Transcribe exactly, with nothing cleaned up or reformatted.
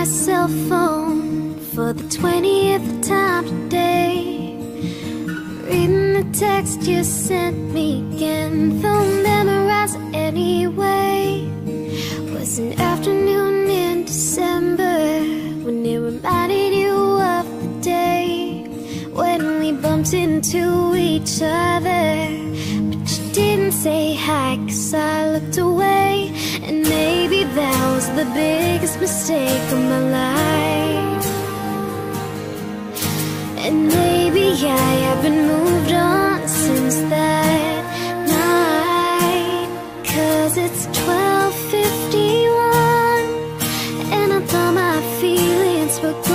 cell phone for the twentieth time today, reading the text you sent me again, though memorized anyway. Was an afternoon in December when it reminded you of the day when we bumped into each other, but you didn't say hi 'cause I looked away. And maybe that was the biggest mistake of my life, and maybe I have been moved on since that night. 'Cause it's twelve fifty-one and I thought my feelings were